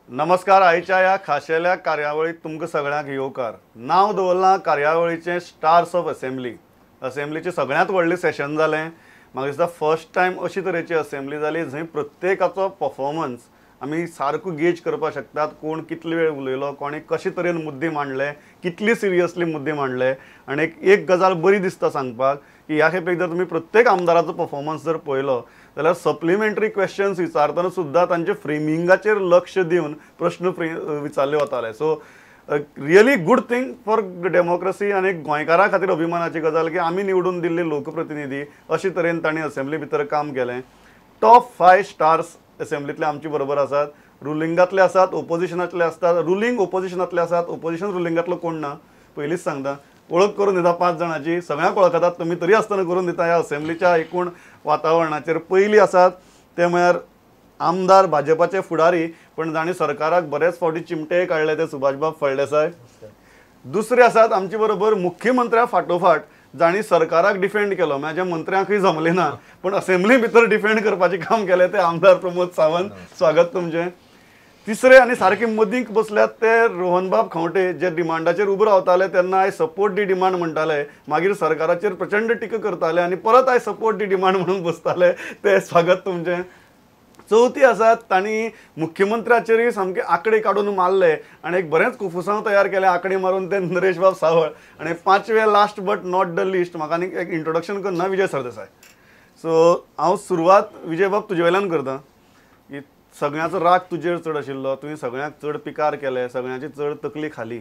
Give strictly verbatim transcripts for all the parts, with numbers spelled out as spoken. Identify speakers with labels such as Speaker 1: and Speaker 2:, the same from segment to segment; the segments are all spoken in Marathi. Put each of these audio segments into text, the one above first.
Speaker 1: नमस्कार. आयच्या ह्या खाशेल्या कार्यावळीक तुमकां सगळ्यांक येवकार. नांव दवरलां कार्यावळीचें स्टार्स ऑफ असेंब्ली. असेंब्लीचें सगळ्यांत व्हडलें सेशन जालें. म्हाका दिसता फर्स्ट टायम अशी तरेची असेंब्ली जाली जंय प्रत्येकाचो परफॉर्मन्स आमी सारको गेज करपाक शकतात. कोण कितले वेळ उलयलो, कोणी कशे तरेन मुद्दे मांडले, कितली सिरियसली मुद्दे मांडले. आनी एक एक गजाल बरी दिसता सांगपाक की ह्या खेपेक जर तुमी प्रत्येक आमदाराचो परफॉर्मन्स जर पळयलो जाल्यार सप्लिमेंटरी क्वेश्चन्स विचारतना सुद्दां तांचे फ्रेमिंगाचेर लक्ष दिवन प्रश्न विचारले वताले. So really good thing for democracy आनी गोंयकारां खातीर अभिमानाची गजाल की आमी निवडून दिल्ले लोकप्रतिनिधी अशे तरेन तांणी असेंब्ली भितर काम केलें. टॉप फाय स्टार्स असेंब्लीतले आमचे बरोबर आसात. रुलिंगातले आसात, ओपोजिशनातले आसतात. रुलींग ओपोजिशनातले आसात, ओपोजिशन रुलिंगातलो कोण ना. पयलींच सांगता ओळख करून दिता पांच जाणांची. सगळ्यांक वळखतात तुमी, तरी आसतना करून दिता. ह्या असेंब्लीच्या एकूण वातावरणाचेर पयलीं आसात ते म्हळ्यार आमदार भाजपाचे फुडारी, पण जाणी सरकाराक बरेच फावटी चिमटे काडले ते सुभाषबाब फळदेसाय. दुसरे आसात आमचे बरोबर मुख्यमंत्र्या फाटोफाट जाणी सरकाराक डिफेंड केलो. म्हाज्या मंत्र्यांकूय जमलें ना पण असेंब्ली भितर डिफेंड करपाचें काम केलें ते आमदार प्रमोद सावंत. स्वागत तुमचें. तिसरे आनी सारके मदींक बसल्यात ते रोहनबाब खंवटे, जे डिमांडाचेर उबे रावताले तेन्ना आय सपोर्ट दी डिमांड म्हणटाले, मागीर सरकाराचेर प्रचंड टिका करताले आनी परत आय सपोर्ट दी डिमांड म्हणून बसताले. ते स्वागत तुमचें. चवथी आसात तांणी मुख्यमंत्र्याचेरय सामके आंकडे काडून मारले आनी एक बरेंच कुफुसांव तयार केले आंकडे मारून ते नरेश बाब सावळ. आनी पांचवे last but not the least म्हाका आनीक एक इंट्रोडक्शन करना विजय सरदेसाय. सो हांव सुरवात विजय बाब तुजे वयल्यान करता की सगळ्यांचो राग तुजेर चड आशिल्लो. तुवें सगळ्यांक चड पिकार केले, सगळ्यांची चड तकली खाली.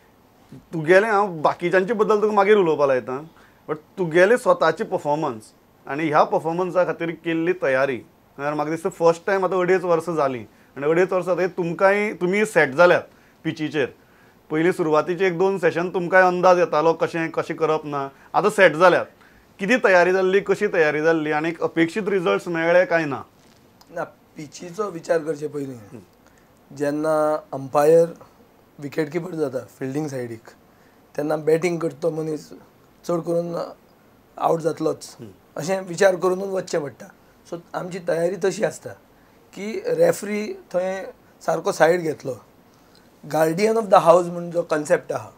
Speaker 1: तुगेलें हांव बाकीच्यांचे बद्दल तुका मागीर उलोवपाक लायता, बट तुगेले स्वताची परफॉर्मन्स आनी ह्या परफॉर्मन्सा खातीर केल्ली तयारी म्हळ्यार म्हाका दिसता फर्स्ट टायम आतां अडेच वर्सां जालीं आनी अडेच वर्सां आतां तुमकांय तुमी सेट जाल्यात पिचीचेर. पयलीं सुरवातीचे एक दोन सेशन तुमकांय अंदाज येतालो कशें कशें करप ना. आतां सेट जाल्यात. कितें तयारी जाल्ली, कशी तयारी जाल्ली आनी अपेक्षीत रिजल्ट्स मेळ्ळे काय ना?
Speaker 2: ना, पिचीचो विचार करचे पयलीं जेन्ना अंपायर विकेट किपर जाता फिल्डिंग सायडीक तेन्ना बॅटींग करता तो मनीस चड करून आवट जातलोच अशें विचार करूनच वचचें पडटा. सो आमची तयारी तशी आसता की रेफ्री थंय सारको सायड घेतलो. गार्डियन ऑफ द हावज म्हणून जो कन्सेप्ट आहा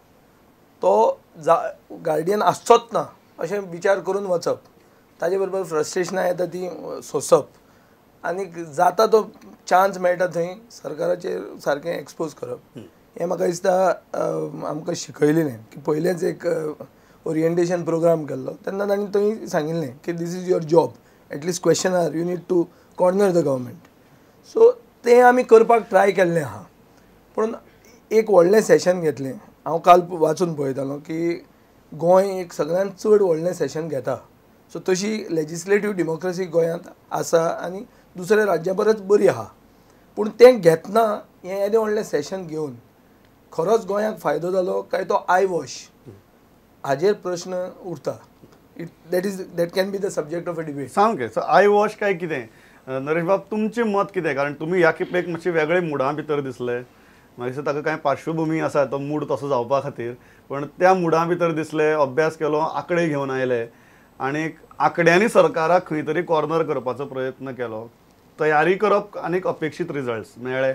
Speaker 2: तो जा गार्डियन आसचोच ना अशें विचार करून वचप. ताजे बरोबर फ्रस्ट्रेशनां येता ती सोंसप आनी जाता तो चान्स मेळटा थंय सरकाराचेर सारकें एक्सपोज करप. हें म्हाका दिसता आमकां शिकयलेलें की पयलेंच एक ओरिएंटेशन प्रोग्राम केल्लो तेन्ना तांणी थंय सांगिल्लें की this is your job, at least question are you need to corner the government. So तें आमी करपाक ट्राय केल्लें आहा. पूण एक व्हडलें सेशन घेतलें. हांव काल वाचून पळयतालो की गोंय एक सगळ्यांत चड व्हडलें सेशन घेता. सो तशी लेजिस्लेटीव डेमोक्रेसी गोंयांत आसा आनी दुसऱ्या राज्यां परस बरी आहा. पूण तें घेतना हें येदें व्हडलें सेशन घेवन खरोच गोंयाक फायदो जालो काय तो आय वॉश हाजेर प्रश्न उरता. It that is that can be the subject of a debate.
Speaker 1: सामकें. सो आय वॉश काय कितें? नरेश बाब तुमचें मत कितें? कारण तुमी ह्या खेपेक मातशे वेगळे मुडा भितर दिसले. म्हाका दिसता ताका कांय पार्श्वभुमी आसा तो मूड तसो जावपा खातीर, पण त्या मुडा भितर दिसले, अभ्यास केलो, आंकडे घेवन आयले आनी आंकड्यांनी सरकाराक खंय तरी कॉर्नर करपाचो प्रयत्न केलो. तयारी करप आनी अपेक्षीत रिजल्ट्स मेळ्ळे.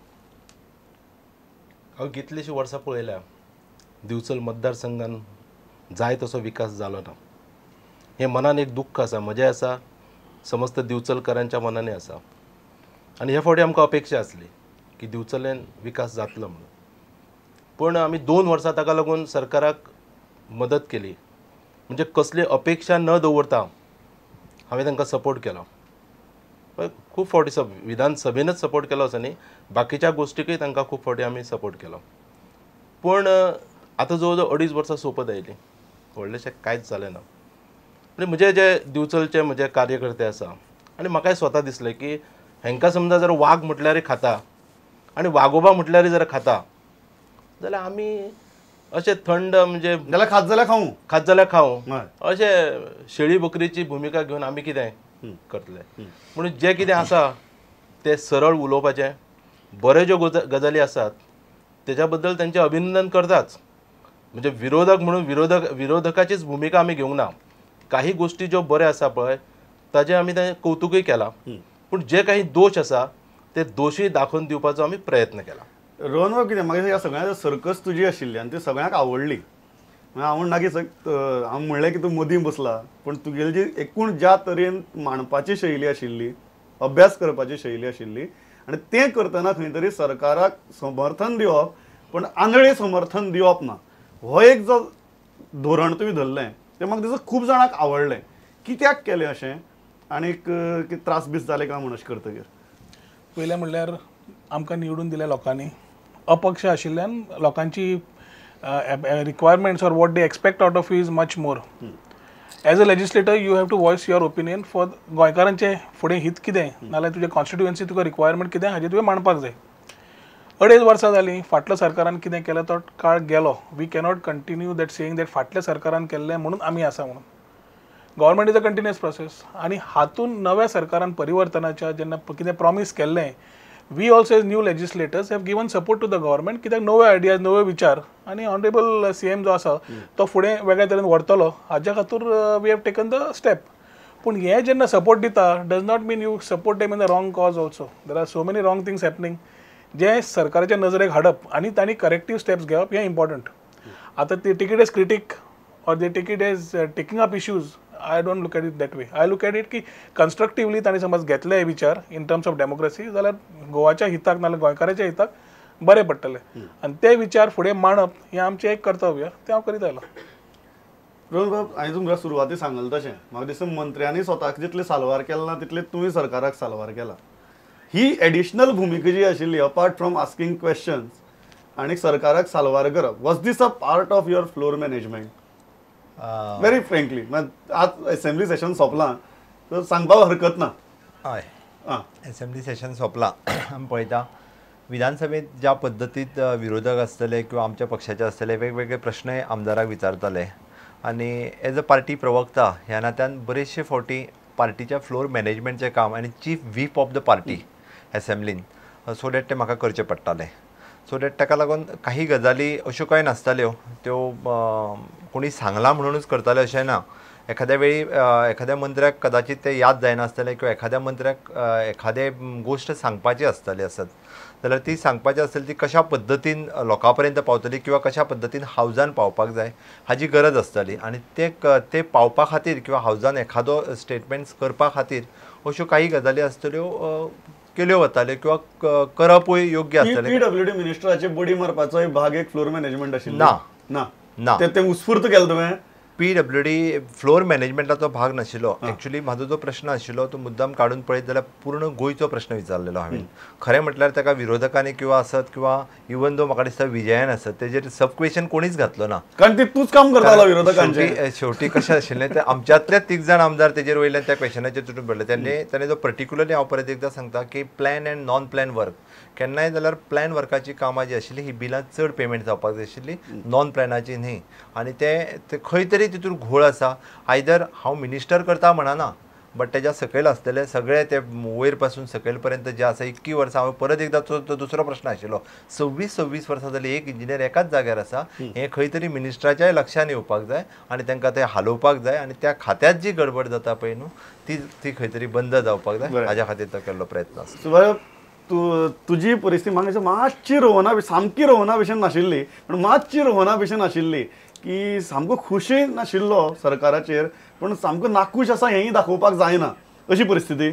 Speaker 3: हांव कितलींशीं वर्सां पळयल्या दिवचल मतदारसंघान जाय तसो विकास जालो ना. हें मनान एक दुख्ख आसा, म्हजें आसा, समस्त दिवचलकारांच्या मनांनी आसा. आनी हे फावटी आमकां अपेक्षा आसली की दिवचलेन विकास जातलो म्हणून. पूण आमी दोन वर्सां ताका लागून सरकाराक मदत केली. म्हणजे कसली अपेक्षा न दवरता हांवें तांकां सपोर्ट केलो. खूब फावटी सब विधानसभेनच सपोर्ट केलो असो न्ही, बाकीच्या गोश्टीकूय तांकां खूब फावटी आमी सपोर्ट केलो. पूण आतां जवळ जवळ अडीच वर्सां सोंपत आयलीं, व्हडलेशें कांयच जालें ना. म्हणजे म्हजे जे दिवचलचे म्हजे कार्यकर्ते आसा आनी म्हाकाय स्वता दिसलें की हांकां समजा जर वाग म्हटल्यार खाता आनी वागोबा म्हटल्यार जर खाता जाल्यार आमी अशें थंड म्हणजे
Speaker 1: जाल्यार खात जाल्यार खावं
Speaker 3: खात जाल्यार खावं अशें शेळी बकरीची भुमिका घेवन आमी कितें करतले. म्हणून जें कितें आसा तें सरळ उलोवपाचें. बऱ्यो ज्यो गजाली आसात तेज्या बद्दल तेंचें अभिनंदन करताच. म्हणजे विरोधक म्हणून विरोधक विरोधकाचीच भुमिका आमी घेवंक ना. काही गोष्टी ज्यो बऱ्यो आसा पळय ताजें आमी तें कौतुकूय केलां. पूण जे काही दोश आसा ते दोशी दाखोवन दिवपाचो आमी प्रयत्न केला.
Speaker 1: रोहन बाब कितें म्हाका ह्या सगळ्या सर्कस तुजी आशिल्ली आनी ती सगळ्यांक आवडली. हांव म्हणना की हांव म्हणलें की तूं मदीं बसला, पूण तुगेली जी एकूण ज्या तरेन मांडपाची शैली आशिल्ली, अभ्यास करपाची शैली आशिल्ली आनी तें करतना खंय तरी सरकाराक समर्थन दिवप पण आंधळे समर्थन दिवप ना, हो एक जो धोरण तुवें धरलें तें म्हाका दिसता खूब जाणांक आवडलें. कित्याक केलें अशें आनीक कितें त्रास बीस जाले काय म्हण अशें करतकीर?
Speaker 4: पयलें म्हणल्यार आमकां निवडून दिल्या लोकांनी अपक्ष आशिल्ल्यान लोकांची requirements or what they expect out of you is much more. As a legislator you have to voice your opinion for गोंयकारांचे फुडें हित कितें नाल्यार तुजे कॉन्स्टिट्युएन्सी तुका रिक्वायरमेंट कितें हाजेर तुवें मांडपाक जाय. अडेज वर्सां जालीं, फाटल्या सरकारान कितें केलें तो काळ गेलो. We cannot continue that saying that फाटल्या सरकारान केल्लें म्हणून आमी आसा म्हणून. Government is a continuous process आनी हातून नव्या सरकारान परिवर्तनाच्या जेन्ना कितें प्रॉमीस केल्लें, we also as new legislators have given support to the government, कित्याक नवे आयडियाज नवे विचार आनी ऑनरेबल सी एम जो आसा तो फुडें वेगळ्या तरेन व्हरतलो हाज्या खातीर we have taken the step. पूण हे जेन्ना सपोर्ट दिता does not mean you support them in the wrong cause also. There are so many wrong things happening जे सरकाराच्या नजरेक हाडप आनी तांणी करेक्टीव स्टेप्स घेवप हें इम्पॉर्टंट. आतां ती take it as critic or they take it as taking up issues. I don't look at it that way. I look at it की कन्स्ट्रक्टिवली तांणी समज घेतले विचार इन टर्म्स ऑफ डेमोक्रेसी जाल्यार गोवाच्या हिताक नाल्यार गोंयकाराच्या हिताक बरें पडटलें आनी ते विचार फुडें मांडप हें आमचें एक कर्तव्य, तें हांव करीत आयलो.
Speaker 1: रोहन बाब, हांवें तुमकां सुरवाती सांगलें तशें म्हाका दिसता मंत्र्यांनी स्वताक जितले साल्वार केला ना तितले तुवें सरकाराक साल्वार केला. ही एडिशनल भुमिका जी आशिल्ली अपार्ट फ्रॉम आस्किंग क्वेश्चन्स आनी सरकाराक साल्वार करप, was this a part of your floor management? Very frankly आज असेंब्ली सेशन सोंपलां तर सांगपाक हरकत ना.
Speaker 5: हय,
Speaker 1: आं
Speaker 5: असेंब्ली सेशन सोंपलां. आमी पळयता विधानसभेत ज्या पद्दतीत विरोधक आसतले किंवा आमच्या पक्षाचे आसतले वेगवेगळे प्रश्नय आमदाराक विचारताले आनी एज अ पार्टी प्रवक्ता ह्या नात्यान बरेचशे फावटी पार्टीच्या फ्लोर मॅनेजमेंटचें काम आनी chief whip of the party असेंब्लीन सो डॅट तें म्हाका करचें पडटालें. सो डॅट ताका लागून काही गजाली अश्यो कांय नासताल्यो त्यो कोणी सांगला म्हणूनच करताले अशें ना. एखाद्या वेळी एखाद्या मंत्र्याक कदाचित तें याद जायनासतलें किंवा एखाद्या मंत्र्याक एखादे गोश्ट सांगपाची आसतली आसत जाल्यार ती सांगपाची आसतली ती कशा पद्दतीन लोकां पर्यंत पावतली किंवा कशा पद्दतीन हावजान पावपाक जाय हाची गरज आसतली आनी ते ते पावपा खातीर किंवा हावजान एखादो स्टेटमेंट्स करपा खातीर अश्यो काही गजाली आसतल्यो केल्यो वताल्यो किंवा करपूय योग्य आसतलें.
Speaker 1: पीडब्ल्यूडी मिनिस्टराचे बडी मारपाचो भाग एक फ्लोर मॅनेजमेंट आशिल्लो
Speaker 5: ना
Speaker 1: ना
Speaker 5: ना
Speaker 1: ते ते उत्स्फूर्त केलें तुवें?
Speaker 5: पीडब्ल्यूडी फ्लोर मॅनेजमेंटाचो भाग नाशिल्लो. एक्चुली म्हाजो जो प्रश्न आशिल्लो तो मुद्दाम काडून पळयत जाल्यार पूर्ण गोंयचो प्रश्न विचारलेलो हांवें. खरें म्हटल्यार ताका विरोधकांनी किंवा आसत किंवा इवन दो म्हाका दिसता विजयान आसत तेजेर सब क्वेश्चन कोणीच घातलो ना,
Speaker 1: कारण ते तूच काम करतालो विरोधकांचे.
Speaker 5: शेवटी कशें आशिल्लें तें आमच्यातले तीग जाण आमदार तेजेर वयल्यान त्या क्वेश्चनाचेर तुटून पडले. तेणे ताणें जो पर्टिक्युलरली हांव परत एकदां सांगता की plan and non plan work केन्नाय जाल्यार प्लॅन वर्काची कामां जी आशिल्ली ही बिलां चड पेमेंट जावपाक जाय आशिल्ली, नॉन प्लॅनाची न्ही. आनी ते खंय तरी तितून घोळ आसा. आयदर हांव मिनिस्टर करता म्हणना बट तेज्या सकयल आसतले सगळे ते वयर पासून सकयल पर्यंत जे आसा इतकी वर्सां हांवें परत एकदां तो दुसरो प्रश्न आशिल्लो सव्वीस सव्वीस वर्सां जाली एक इंजिनियर एकाच जाग्यार आसा. हें खंय तरी मिनिस्टराच्याय लक्षान येवपाक जाय आनी तांकां तें हालोवपाक जाय आनी त्या खात्यांत जी गडबड जाता पळय न्हू ती ती खंय तरी बंद जावपाक जाय. हाज्या खातीर तो केल्लो प्रयत्न आसा.
Speaker 1: तू तुजी परिस्थिती म्हाका मातशी रोहना सामकी रोहना भशेन नाशिल्ली पण मातशी रोहना भशेन आशिल्ली की सामको खुशी नाशिल्लो सरकाराचेर पण सामको नाखूश आसा हेंय दाखोवपाक जायना अशी परिस्थिती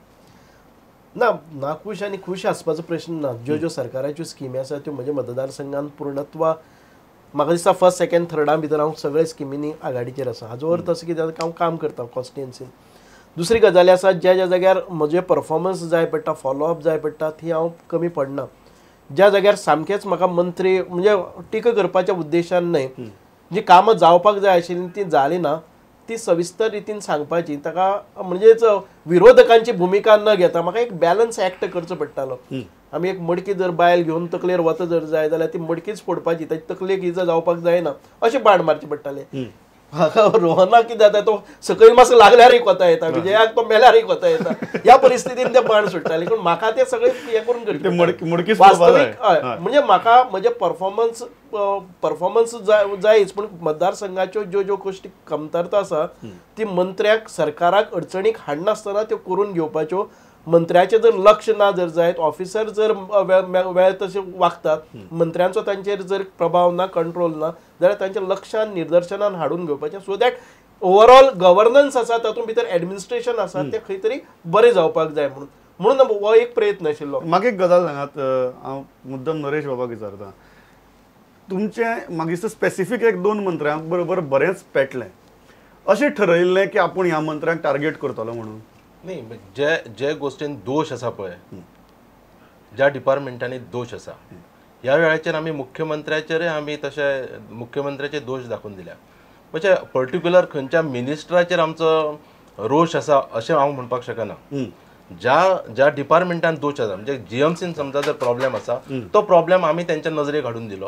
Speaker 6: ना. नाखूश आनी खुश आसपाचो प्रश्न ना. ज्यो ज्यो सरकाराच्यो स्किमी आसा त्यो म्हज्या मतदारसंघान पूर्णत्वा म्हाका दिसता फर्स्ट सेकंड थर्डा भितर हांव सगळे स्किमींनी आघाडीचेर आसा. हाजो अर्थ असो कितें हांव काम करता कॉन्स्टिट्युएन्सीन. दुसरी गजाली आसा ज्या ज्या जाग्यार म्हजे परफॉर्मन्स जाय पडटा फॉलोअप जाय पडटा ती हांव कमी पडना. ज्या जाग्यार सामकेच म्हाका मंत्री म्हणजे टिका करपाच्या उद्देशान न्हय जी कामां जावपाक जाय आशिल्लीं ती जाली ना ती सविस्तर रितीन सांगपाची. ताका म्हणजेच विरोधकांची भुमिका न घेता म्हाका एक बॅलन्स एक्ट करचो पडटालो. आमी एक मडकी जर बायल घेवन तकलेर वता जर जाय जाल्यार ती मडकीच फोडपाची, ताची तकलेक इजा जावपाक जायना अशें बाण मारचे पडटाले. म्हाका रोहना कितें जाता तो सकयल मातसो लागल्यारय कोता येता, विजयाक तो मेल्यारय कोता येता, ह्या परिस्थितीन ते बाण सुट्टाले. पूण म्हाका ते सगळे हे करून करचे वास्तवीक म्हणजे म्हाका म्हजे परफॉर्मन्स परफॉर्मन्स जायच पूण मतदारसंघाच्यो ज्यो ज्यो गोश्टी कमतरता आसा ती मंत्र्याक सरकाराक अडचणीक हाडनासतना त्यो करून घेवपाच्यो मंत्र्याचे जर लक्ष ना जर जायत ऑफिसर जर वेळ तसे वागतात मंत्र्यांचो तांचेर जर प्रभाव ना कंट्रोल ना जाल्यार तांच्या लक्षान निदर्शनान हाडून घेवपाचें सो दॅट ओवरऑल गव्हर्नन्स आसा तातूंत भितर एडमिनिस्ट्रेशन आसा तें खंय तरी बरें जावपाक जाय म्हणून म्हणून हो एक प्रयत्न आशिल्लो.
Speaker 1: म्हाका एक गजाल सांगात, हांव मुद्दम नरेश बाबाक विचारता, तुमचे म्हाका दिसता स्पेसिफीक एक दोन मंत्र्यांक बरोबर बरेंच पेटलें, अशें ठरयिल्लें की आपूण ह्या मंत्र्यांक टार्गेट करतलो म्हणून?
Speaker 3: न्ही, जे जे गोश्टीन दोश आसा पळय, ज्या डिपार्टमेंटांनी दोश आसा ह्या वेळाचेर आमी मुख्यमंत्र्याचेरय आमी तशे मुख्यमंत्र्याचे दोश दाखोवन दिल्या. म्हणजे पर्टिक्युलर खंयच्या मिनिस्टराचेर आमचो रोश आसा अशें हांव म्हणपाक शकना. ज्या ज्या डिपार्टमेंटान दोश आसा म्हणजे जीएमसीन समजा जर प्रॉब्लेम आसा तो प्रॉब्लेम आमी तेंच्या नजरेक हाडून दिलो.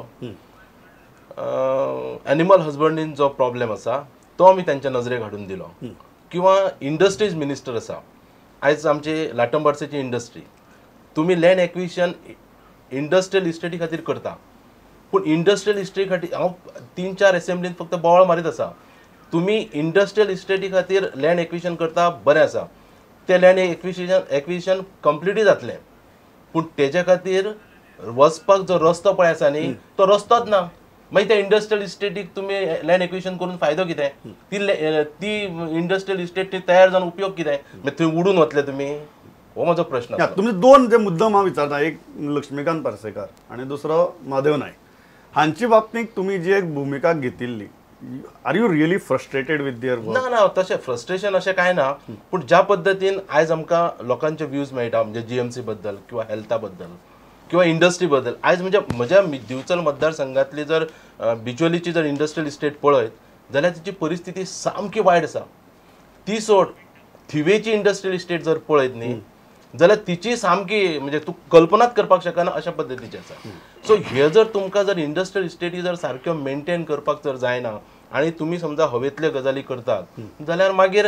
Speaker 3: एनिमल हजबंड्रीन जो प्रॉब्लेम आसा तो आमी तेंच्या नजरेक हाडून दिलो. किंवा इंडस्ट्रीज मिनिस्टर आसा, आयज आमची लाटंबर्सेची इंडस्ट्री, तुम्ही लँड एक्विशन इंडस्ट्रियल इस्टेटी खातीर करता पूण इंडस्ट्रियल इस्टेटी खातीर हांव तीन चार असेंब्लीन फक्त बोवाळ मारीत आसा. तुम्ही इंडस्ट्रियल इस्टेटी खातीर लँड एक्विशन करता बरें आसा, ते लँड एक्विशन एक्विशन कंप्लिटूय जातलें पूण तेच्या खातीर वचपाक जो रस्तो पळय आसा न्ही तो रस्तोच ना. मागीर त्या इंडस्ट्रियल इस्टेटीक तुम्ही लँड एक्विशन करून फायदो कितें? ती ती इंडस्ट्रियल इस्टेट तयार जावन उपयोग कितें? मागीर थंय उडून वतले तुमी? हो म्हजो प्रश्न.
Speaker 1: तुमचे दोन जे मुद्दम हांव विचारता, एक लक्ष्मीकांत पार्सेकार आनी दुसरो महादेव नायक, हांची बाबतींत तुमी जी एक भुमिका घेतिल्ली, are you really frustrated with their work?
Speaker 3: ना ना तशें फ्रस्ट्रेशन अशें कांय ना, पूण ज्या पद्दतीन आयज आमकां लोकांचे व्ह्यूज मेळटा म्हणजे जीएमसी बद्दल किंवा हेल्था बद्दल किंवा इंडस्ट्री बद्दल, आयज म्हणजे म्हज्या दिवचल मतदारसंघातली जर बिचोलीची जर इंडस्ट्रियल इस्टेट पळयत जाल्यार तिची परिस्थिती सामकी वायट आसा. ती सोड थिवेची इंडस्ट्रियल इस्टेट जर पळयत न्ही जाल्यार तिची सामकी म्हणजे तूं कल्पनाच करपाक शकना अशा पद्दतीची आसा. सो हे जर तुमकां जर इंडस्ट्रियल इस्टेटी जर सारक्यो मेंटेन करपाक जर जायना आनी तुमी समजा हवेतल्यो गजाली करतात जाल्यार मागीर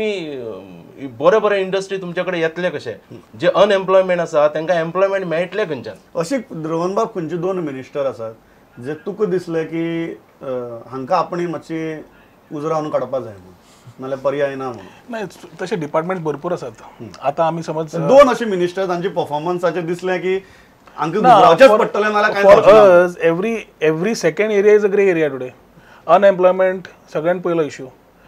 Speaker 3: तुमी बरे बरे इंडस्ट्री तुमचे कडेन येतले कशे? जे अनएम्प्लॉयमेंट आसा तांकां एम्प्लॉयमेंट मेळटले खंयच्यान?
Speaker 1: अशी रोहनबाब खंयचे दोन मिनिस्टर आसात जे तुका दिसले की हांकां आपणी मातशी उजरावन काडपाक जाय म्हणून, नाल्यार पर्याय ना म्हणून?
Speaker 4: नाही, तसे डिपार्टमेंट भरपूर असतात. आता आम्ही समज
Speaker 1: दोन अशी मिनिस्टर तांचे परफॉर्मन्साचे दिसले की हांकां गुजरावचेच पडटलें नाल्यार
Speaker 4: फॉर
Speaker 1: काय?
Speaker 4: As every every second area is a grey area today. Unemployment सगळ्यात पयलो इश्यू.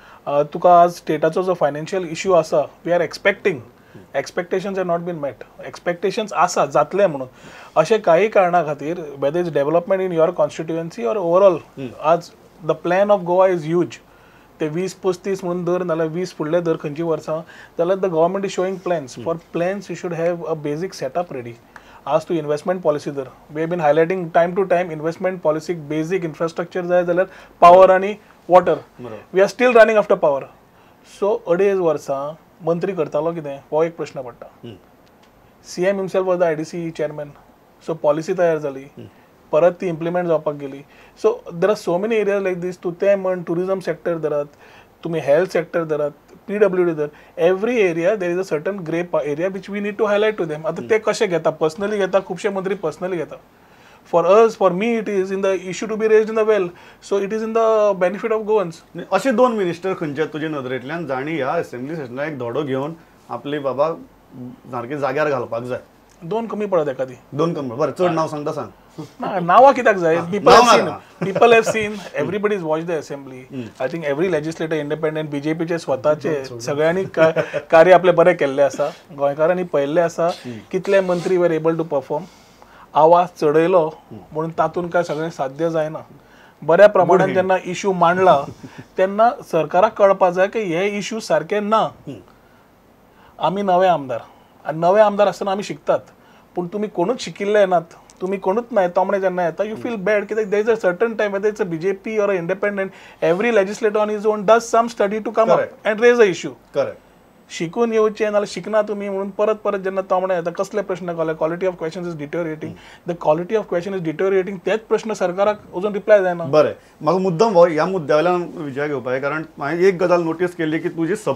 Speaker 4: तुका आज स्टेटाचो जो फायनान्शियल इश्यू आसा, we are expecting, expectations have not been met. Expectations आसा जातले म्हणून. अशे काही कारणा खातीर whether is development in your constituency or overall, आज the plan of Goa is huge. ते वीस पस्तीस म्हणून दर नाल्यार वीस फुडले दर खंयची वर्सां जाल्यार the government is showing plans. For plans you should have a basic setup ready. आज तू इन्वेस्टमेंट पॉलिसी दर, we have been highlighting time to time investment पॉलिसीक बेसीक इन्फ्रास्ट्रक्चर जाय जाल्यार पावर आनी water. We are still running after power. So अडेज वर्सां मंत्री करतालो कितें हो एक प्रश्न पडटा. CM himself was the IDC chairman. So policy तयार जाली, परत ती इम्प्लिमेंट जावपाक गेली. So there are so many areas like this. तूं तें म्हण टुरिजम सेक्टर धरात, तुम्ही हेल्थ सेक्टर धरात, पीडब्ल्यूडी धर, every area there is a certain grey area which we need to highlight to them. आता ते कशे घेता? पर्सनली घेता, खुबशे मंत्री पर्सनली घेता. For us, for me it is in the issue to be raised in the well. So it is in the benefit of Goans.
Speaker 1: असे दोन मिनिस्टर खंयचे तुजे नदरेंतल्यान जाणी ह्या असेंब्ली सेशनाक एक धडो घेवन आपली बाबा सारकी जाग्यार घालपाक जाय?
Speaker 4: दोन कमी पडत एखादी.
Speaker 1: दोन कमी बरें, चड नांव सांगता सांग.
Speaker 4: नावा कित्याक जाय? people have seen people have seen everybody's watched the assembly. I think every legislator independent बीजेपीचे स्वतःचे सगळ्यांनी कार्य आपले बरे केल्ले आसा. गोंयकारांनी पळयल्ले आसा कितले मंत्री वर एबल टू परफॉर्म. आवाज चडयलो म्हणून तातूंत काय सगळें साध्य जायना. बऱ्या प्रमाणात जेन्ना इश्यू मांडला तेन्ना सरकाराक कळपाक जाय की हे इश्यू सारखे ना. आमी नवे आमदार आनी नवे आमदार आसतना आमी शिकतात, पूण तुमी कोणूच शिकिल्ले येनात. तुम्ही कोणूच नाही तोमणे जेन्ना येता यू फील बॅड कित्याक there is a certain time whether it's a BJP or a independent every legislator on his own does some study to come up and raise a issue.
Speaker 1: Correct.
Speaker 4: शिकून येवचे नाल्यार शिकना तुम्ही म्हणून परत परत जेन्ना तोमणे येता कसले प्रश्न घाले? Quality of question is deteriorating. The quality of question is deteriorating. तेच प्रश्न सरकाराक अजून रिप्लाय जायना.
Speaker 1: बरें, म्हाका मुद्दम हो ह्या मुद्द्या वयल्यान विजय घेवपाक, कारण हांवें एक गजाल नोटीस केल्ली की तुजी